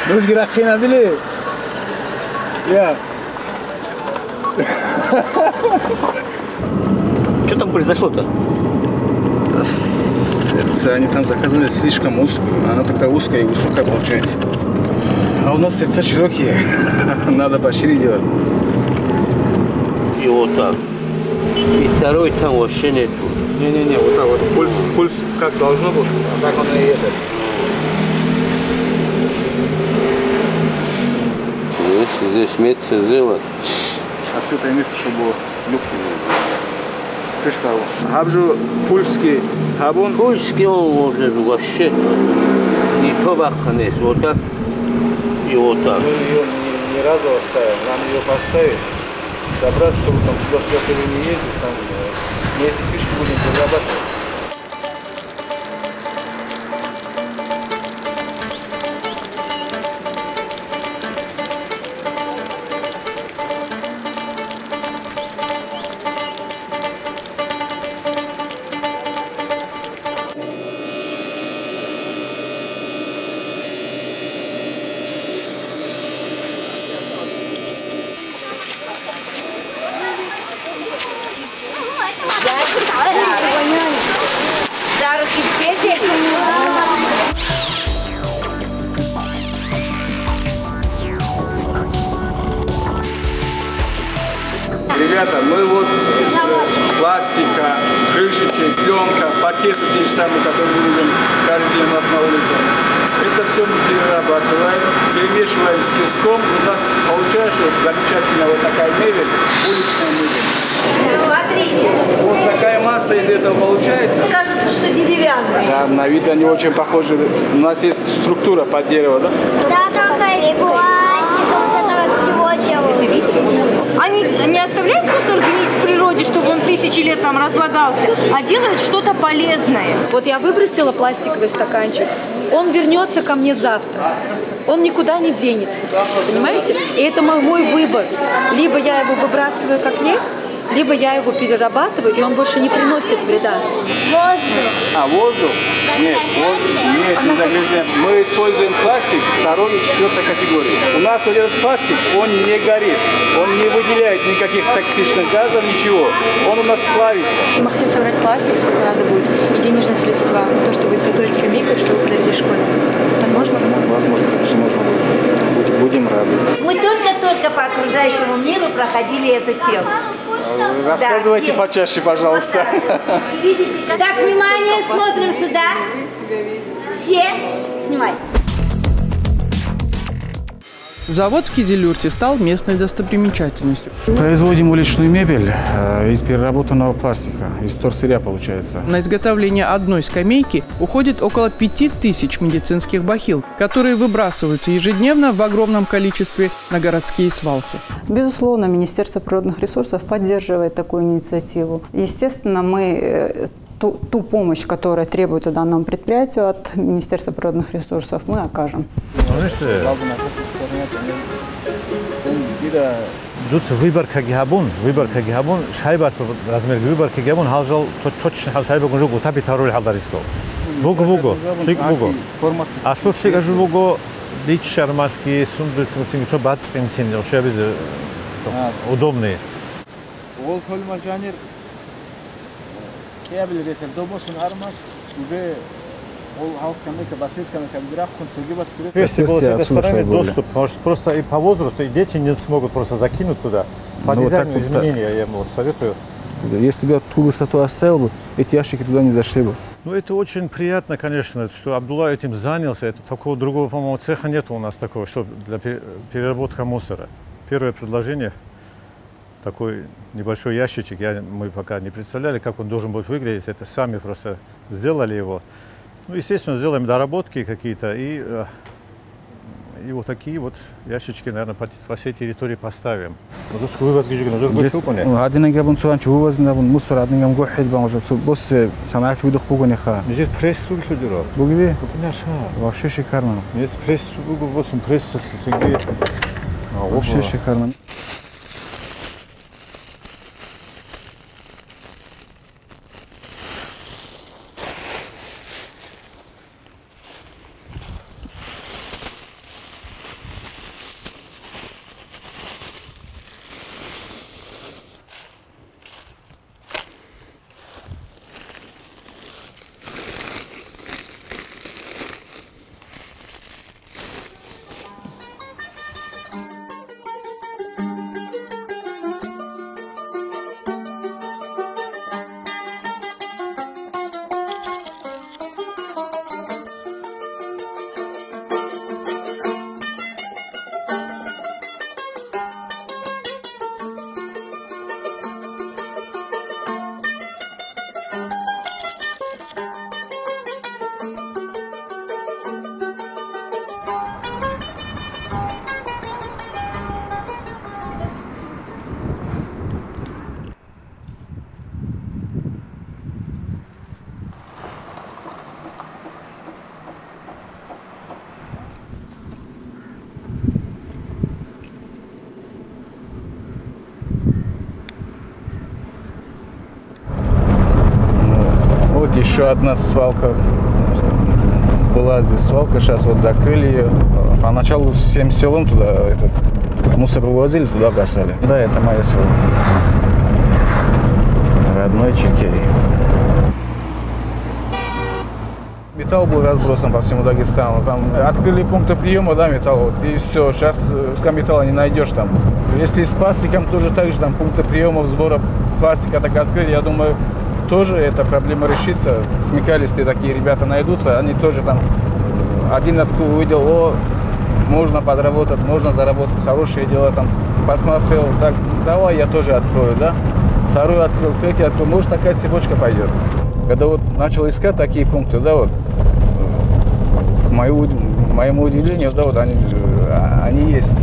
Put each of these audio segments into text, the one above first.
Дружки набили. Я. Что там произошло-то? Сердце они там заказали слишком узкую. Она такая узкая и высокая получается. А у нас сердца широкие. Надо пошире делать. И вот так. И второй там вообще нету. Не-не-не, вот так вот. Пульс как должно быть, а так он и этот. Здесь место сделать. Открытое место, чтобы было легким. Крышка. Хабжу пульский хабун. Пульский он может вообще не побаханес. Вот так и вот так. Мы ее не разу оставим, нам ее поставить, собрать, чтобы там туда-сюда не ездить, там мы эти фишки будем перерабатывать. За руки все держим. Ребята, мы вот из пластика, крышечек, пленка, пакеты те же самые, которые мы видим каждый день у нас на улице. Это все мы перерабатываем, перемешиваем с песком. У нас получается вот замечательная вот такая мебель, уличная мебель. Смотрите. Вот такая масса из этого получается. Кажется, что деревянная. Да, на вид они очень похожи. У нас есть структура под дерево, да? Да, только из пластика вот этого всего делают. Они не оставляют мусор гнить в природе, чтобы он тысячи лет там разлагался, а делают что-то полезное. Вот я выбросила пластиковый стаканчик, он вернется ко мне завтра. Он никуда не денется, понимаете? И это мой выбор. Либо я его выбрасываю как есть, либо я его перерабатываю, и он больше не приносит вреда. Воздух. А, воздух? Нет, нет, не загрязняем. Мы используем пластик второй и четвертой категории. У нас вот этот пластик, он не горит, он не выделяет никаких токсичных газов, ничего. Он у нас плавится. Мы хотим собрать пластик, сколько надо будет, и денежные средства, то, чтобы изготовить скамейку, чтобы подарили школе. Возможно? Возможно, конечно, можно. Будем рады. Мы только-только по окружающему миру проходили эту тему. Рассказывайте Да, почаще, пожалуйста. Видите, так, внимание, смотрим сюда. Все, снимай. Завод в Кизилюрте стал местной достопримечательностью. Производим уличную мебель из переработанного пластика, из вторсырья получается. На изготовление одной скамейки уходит около 5000 медицинских бахил, которые выбрасываются ежедневно в огромном количестве на городские свалки. Безусловно, Министерство природных ресурсов поддерживает такую инициативу. Естественно, мы ту помощь, которая требуется данному предприятию от Министерства природных ресурсов, мы окажем. Выборка габун, шайбат размер выборка габун, халжал точно шайба гунжу гутаби таруль халдариско. Буго, сик буго. Асло сик ажу буго лич шармашки сунду тмутин что бат синсин, шайбе удобные. Ол холма жанер кабель ресер домосун армаш уже Если было с этой стороны доступ, потому что просто и по возрасту, и дети не смогут просто закинуть туда. По дизайну изменения я ему советую. Если бы я ту высоту оставил бы, эти ящики туда не зашли бы. Ну, это очень приятно, конечно, что Абдулла этим занялся. Это такого другого, по-моему, цеха нет у нас такого, что для переработки мусора. Первое предложение, такой небольшой ящичек, мы пока не представляли, как он должен будет выглядеть. Это сами просто сделали его. Ну, естественно, сделаем доработки какие-то и вот такие вот ящички, наверное, по всей территории поставим. Один габун цуанчу вывозен габун мусор один гам гохид бам уже босс санаат выдох бугони ха. Здесь пресс выглядит. Бугиби? Конечно. Вообще шикарно. Здесь пресс выглядит, пресс всегда. Вообще шикарно. еще одна свалка. Была здесь свалка, сейчас вот закрыли ее. Поначалу всем селом туда мусор вывозили, туда бросали. Да, это мое село. Родной Чекей. Металл был разбросан по всему Дагестану. Там открыли пункты приема, да, металл. И все, сейчас металла не найдешь там. Если с пластиком, тоже так же, там пункты приема, сбора пластика так открыли, я думаю, тоже эта проблема решится. Смекалистые такие ребята найдутся, они тоже там, один открыл, увидел, о, можно подработать, можно заработать, хорошие дела там, посмотрел, так, давай я тоже открою, да. Второй открыл, третий открыл, может такая цепочка пойдет. Когда вот начал искать такие пункты, да, вот, к моему удивлению, да, вот они есть.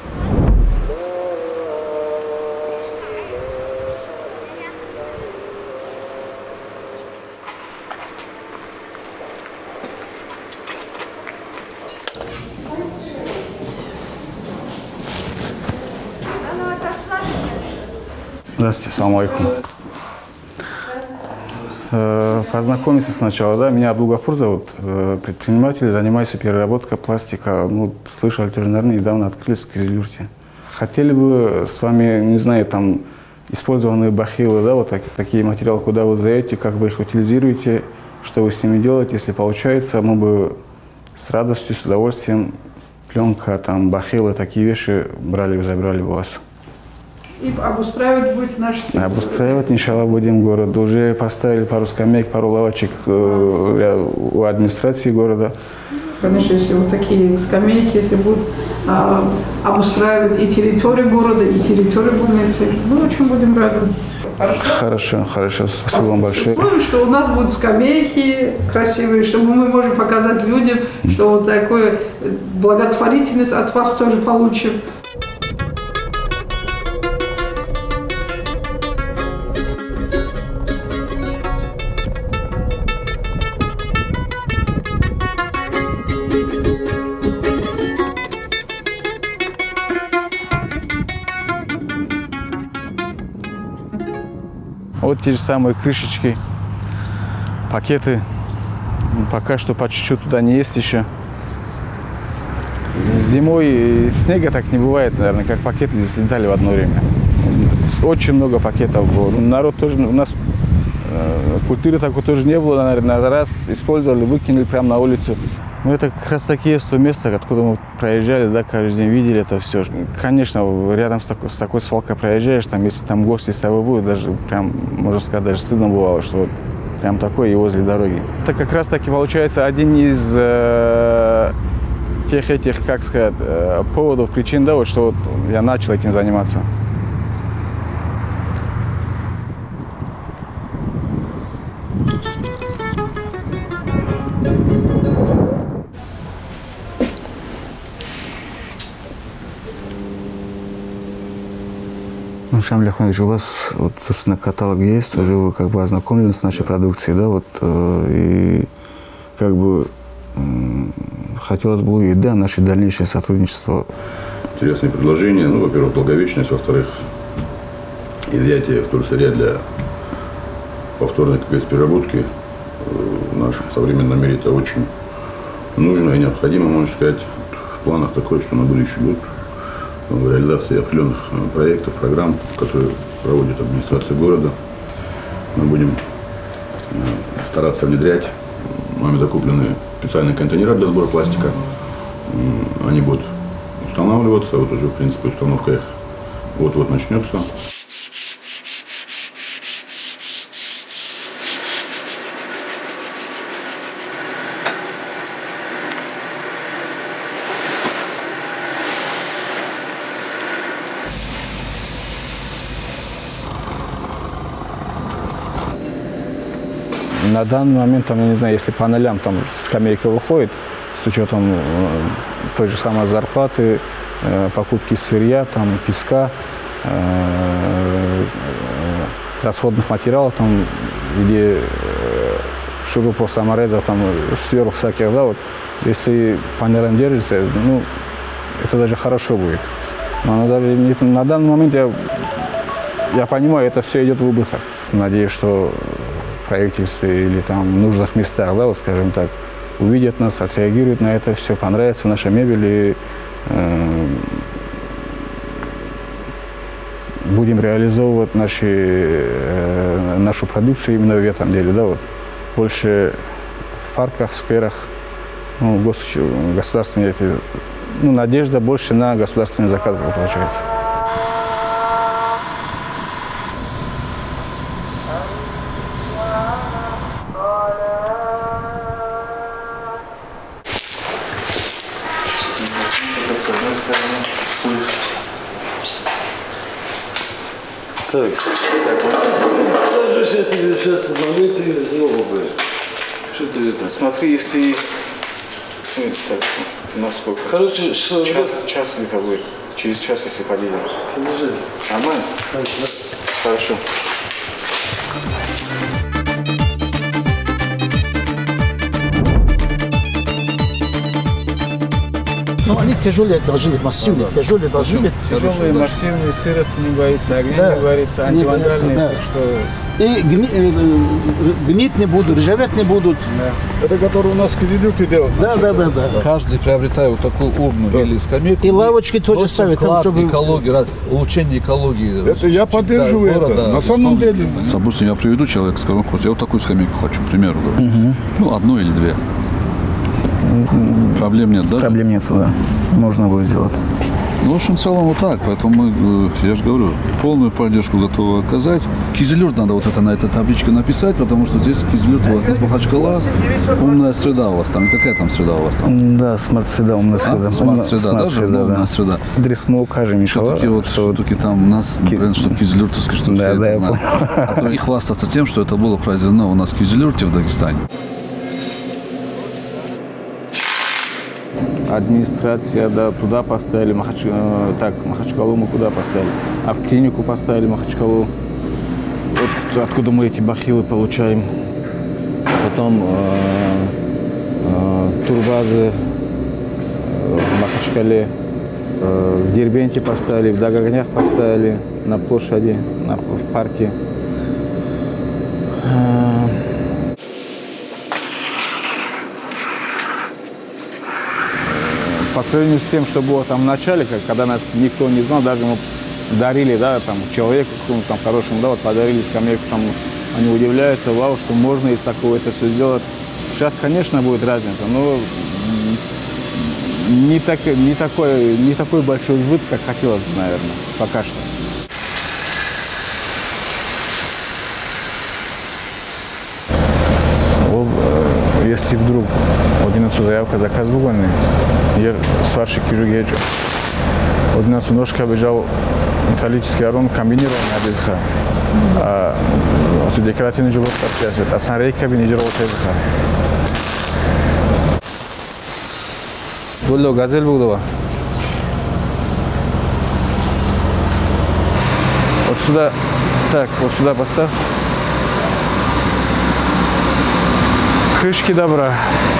Здравствуйте, салам алейкум. Познакомиться сначала, да, меня Абдулгафур зовут, предприниматель, занимаюсь переработкой пластика. Ну, слышали, тоже, наверное, недавно открылись в Кизилюрте. Хотели бы с вами, не знаю, там, использованные бахилы, да, вот такие материалы, куда вы сдаете, как вы их утилизируете, что вы с ними делаете, если получается, мы бы с радостью, с удовольствием, пленка, там, бахилы, такие вещи брали, забирали бы у вас. И обустраивать будете наши территории? Обустраивать, иншаллах, будем город. Уже поставили пару скамеек, пару лавочек у администрации города. Конечно, если вот такие скамейки, если будут обустраивать и территорию города, и территорию больницы, мы очень будем рады. Хорошо, хорошо. Спасибо вам большое. Что у нас будут скамейки красивые, чтобы мы можем показать людям, что вот такую благотворительность от вас тоже получим. Вот те же самые крышечки, пакеты. Пока что по чуть-чуть туда не есть еще. Зимой снега так не бывает, наверное, как пакеты здесь летали в одно время. Очень много пакетов было. Народ тоже, у нас культуры такой тоже не было, наверное, раз использовали, выкинули прямо на улицу. Ну, это как раз таки есть то место, откуда мы проезжали, да, каждый день видели это все. Конечно, рядом с такой свалкой проезжаешь, там, если там гости с тобой будут, даже прям, можно сказать, даже стыдно бывало, что вот прям такое и возле дороги. Это как раз таки получается один из тех этих, как сказать, поводов, причин, да, вот, что вот я начал этим заниматься. Шамиль Ахмедович, у вас, вот, собственно, каталог есть, уже вы как бы ознакомлены с нашей продукцией, да, вот, и как бы хотелось бы увидеть, да, наше дальнейшее сотрудничество. Интересные предложения, ну, во-первых, долговечность, во-вторых, изъятие вторсырья для повторной переработки в нашем современном мире это очень нужно и необходимо, можно сказать, в планах такое, что на будущий год в реализации определенных проектов, программ, которые проводит администрация города. Мы будем стараться внедрять. Нами закуплены специальные контейнеры для сбора пластика. Они будут устанавливаться. Вот уже, в принципе, установка их вот-вот начнется. На данный момент, там, я не знаю, если по нолям там скамейка выходит, с учетом той же самой зарплаты, покупки сырья, там, песка, расходных материалов, там, где шурупов, саморезов, там, сверх всяких, да, вот, если по нолям держится, ну, это даже хорошо будет. Но на данный момент я понимаю, это все идет в убыток. Надеюсь, что правительстве или там в нужных местах, да, вот скажем так, увидят нас, отреагируют на это все, понравится наша мебель и будем реализовывать нашу продукцию именно в этом деле, да, вот. Больше в парках, скверах, ну, государственные эти, ну, надежда больше на государственный заказ получается. Так, даже это решается моменты злобы. Что ты это? Смотри, если так, насколько. Короче, что час где-то будет. Через час, если подъедем. Нормально? Хорошо. Ну, они тяжелые должны быть, массивные, тяжелые должны быть. Тяжелые, массивные, сырость не боится, огня не боится, антивандальные, да. Так что... И гнить не будут, ржаветь не будут. Да. Это который у нас кизилюрты делают. Да. Каждый приобретает вот такую урну или скамейку. И лавочки тоже ставят. Там, чтобы экология, улучшение экологии. Это я поддерживаю это. На самом деле. Допустим, я приведу человека, скажу, я вот такую скамейку хочу, к примеру. Да. Ну, одну или две. Проблем нет, да? Проблем нет, да. Можно будет сделать. Ну, в общем, в целом вот так. Поэтому мы, я же говорю, полную поддержку готовы оказать. Кизилюрт надо вот это на этой табличке написать, потому что здесь Кизилюрт у вас нет Махачкала. Умная среда у вас там. И какая там среда у вас там? Да, смарт-среда, умная среда. Смарт-среда, даже умная среда. Адрес мы укажем, Мишала. Все-таки там у нас бренд, что Кизилюртовский, что все это знают. А то и хвастаться тем, что это было произведено у нас в Кизилюрте в Дагестане. Администрация, да, туда поставили, Махачкалу мы куда поставили, а в клинику поставили Махачкалу, вот откуда мы эти бахилы получаем. Потом турбазы в Махачкале, в Дербенте поставили, в Дагаганях поставили, на площади, в парке. По сравнению с тем, что было там в начале, когда нас никто не знал, даже мы дарили, да, там, человеку какому-то там хорошему, да, вот подарили скамейку, там, они удивляются, вау, что можно из такого это все сделать. Сейчас, конечно, будет разница, но не такой большой сбыт, как хотелось бы, наверное, пока что. Если вдруг один заявка заказ выполнен, я старший кюжугеч, один ножка бежал металлический арон комбинированный одежда, а декоративный живот подчеркивает, а сам рейка бинижировал одежда. Было газель было. Вот сюда, так, вот сюда поставь. Крышки добра.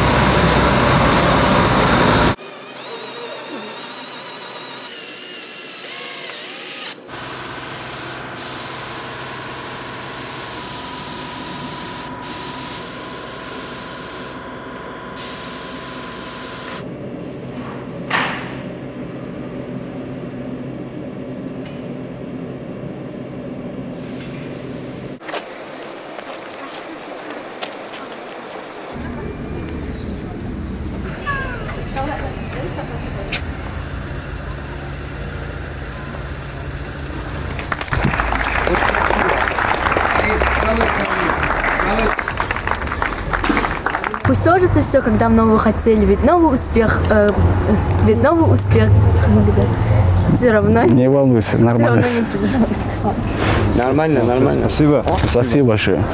Пусть сложится все, как давно вы хотели, ведь новый успех, все равно. Не волнуйся, нормально. Нормально. Спасибо. Спасибо большое.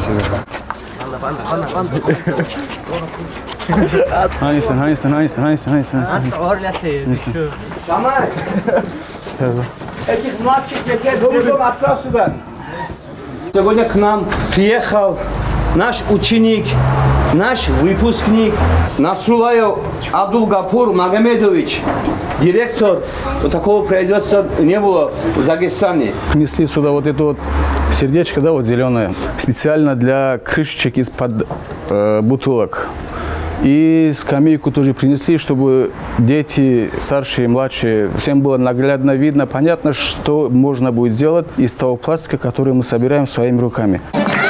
Этих младших детей другом отправь сюда. Сегодня к нам приехал наш ученик, наш выпускник Насрулаев Абдулгапур Магомедович, директор. Вот такого производства не было в Дагестане. Принесли сюда вот эту вот сердечко, да, вот зеленое, специально для крышечек из-под бутылок. И скамейку тоже принесли, чтобы дети, старшие и младшие, всем было наглядно видно, понятно, что можно будет сделать из того пластика, который мы собираем своими руками.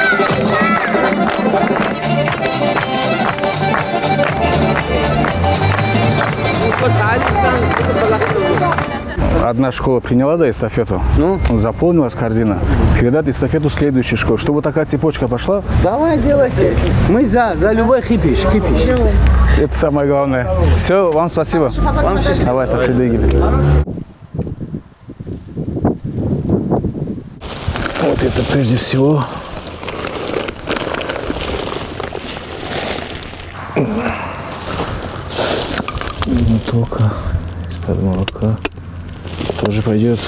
Одна школа приняла, да, эстафету, заполнилась корзина, передать эстафету следующей школе, чтобы такая цепочка пошла. Давай делайте. Мы за любой кипиш. Это самое главное. Все, вам спасибо. Вам счастливо. Давай, Сафидыгин. Вот это прежде всего. Бутылка из-под молока тоже пойдет.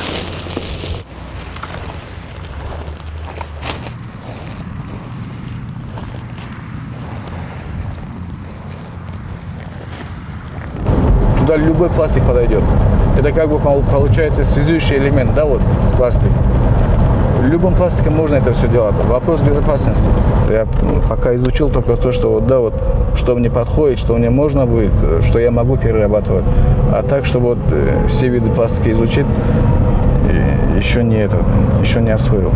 Туда любой пластик подойдет. Это как бы получается связующий элемент, да, вот пластик. Любым пластиком можно это все делать. Вопрос безопасности. Я пока изучил только то, что вот, да, вот, что мне подходит, что мне можно будет, что я могу перерабатывать. А так, чтобы вот, все виды пластика изучить, еще не освоил.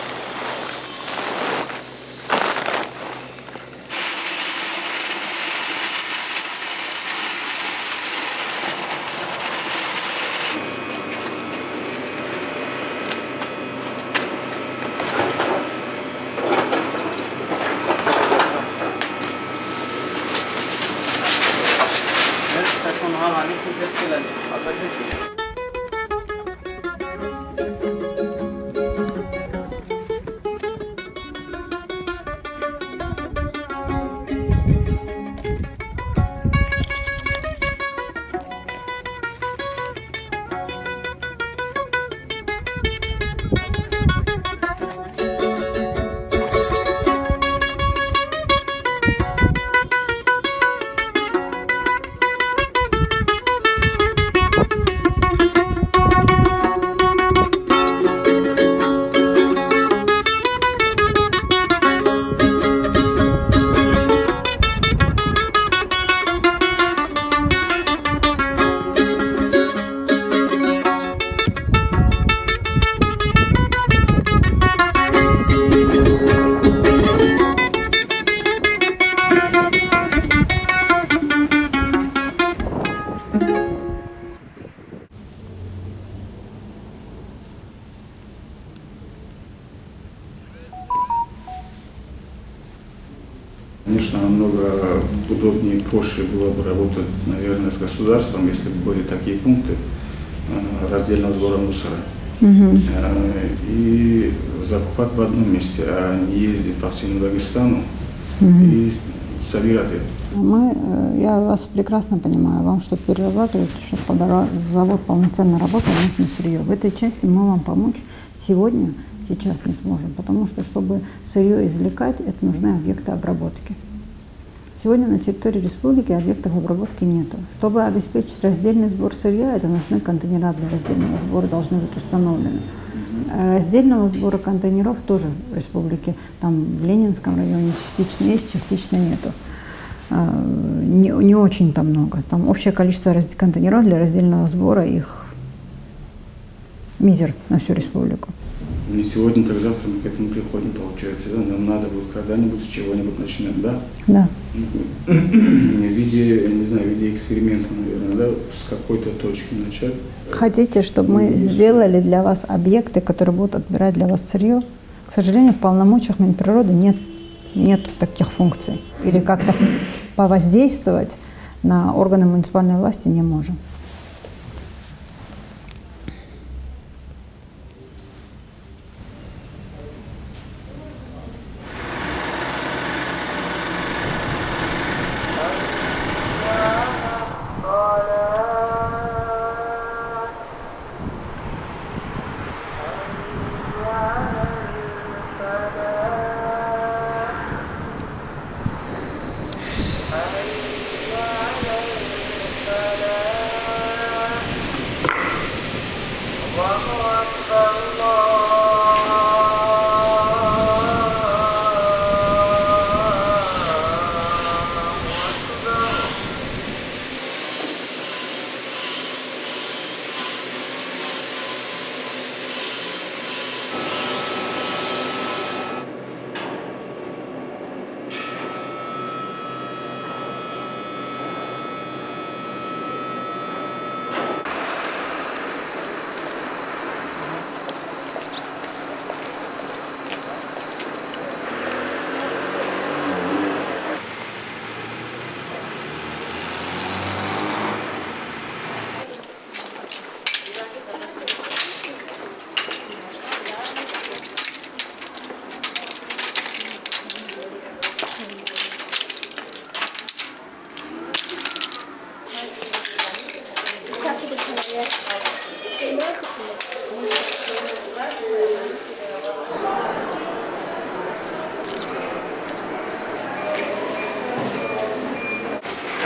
Конечно, намного удобнее и проще было бы работать, наверное, с государством, если бы были такие пункты раздельного сбора мусора. И закупать в одном месте, а не ездить по всему Дагестану и собирать это. Я вас прекрасно понимаю. Вам, чтобы перерабатывать, чтобы завод полноценно работал, нужно сырье. В этой части мы вам помочь сегодня, сейчас не сможем, потому что, чтобы сырье извлекать, это нужны объекты обработки. Сегодня на территории республики объектов обработки нету. Чтобы обеспечить раздельный сбор сырья, это нужны контейнера для раздельного сбора, должны быть установлены. Раздельного сбора контейнеров тоже в республике, там в Ленинском районе частично есть, частично нету. Не очень там много. Там общее количество контейнеров для раздельного сбора, их мизер на всю республику. Не сегодня, так завтра мы к этому приходим, получается, да? Нам надо будет когда-нибудь с чего-нибудь начинать, да? Да. В виде, не знаю, в виде эксперимента, наверное, да? С какой-то точки начать. Хотите, чтобы мы сделали для вас объекты, которые будут отбирать для вас сырье? К сожалению, в полномочиях Минприроды нет таких функций. Или как-то повоздействовать на органы муниципальной власти не можем.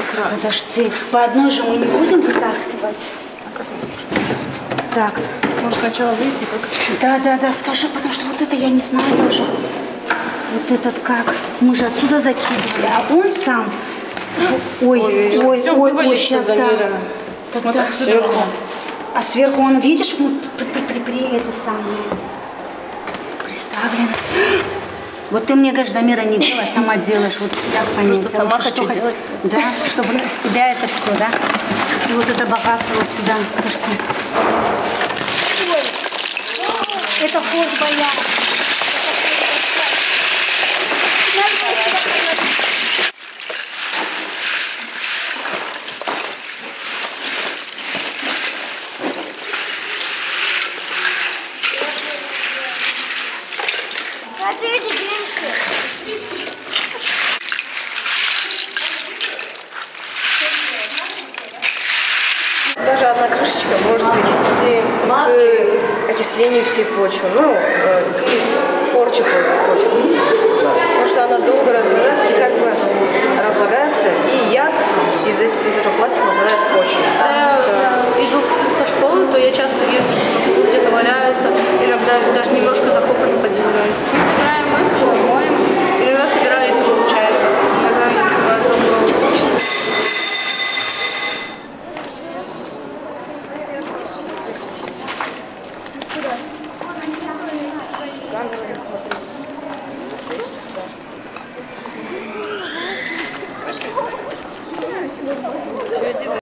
Подожди, по одной же мы не будем вытаскивать. Так. Может, сначала выясним, как? Да, скажи, потому что вот это я не знаю даже. Вот этот как? Мы же отсюда закидывали, а он сам. Ой, сейчас да. Вот так сверху. А сверху он, видишь, при это самое приставлен. Вот ты мне говоришь, замера не делай, сама делаешь. Вот как понять? Просто сама вот хочу делать. Да, чтобы с тебя это все, да? И вот это богатство вот сюда. Кажется. Это форт Боярд. Смотрите, Даже одна крышечка может привести к окислению всей почвы, к порче почвы. Потому что она долго размножается, и как бы